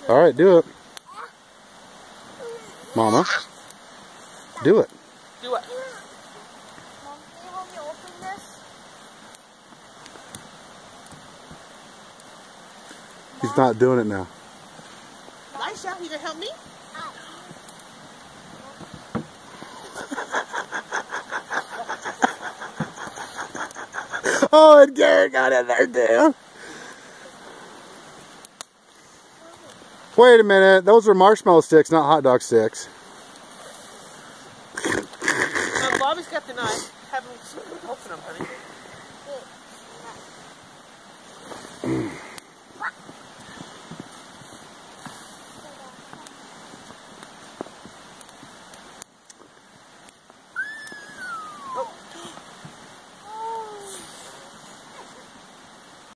All right, do it. Mama, do it. Do it. Mom, can you help me open this? He's not doing it now. Lisha, you gonna help me? Oh, and Garrett got in there too. Wait a minute, those are marshmallow sticks, not hot dog sticks.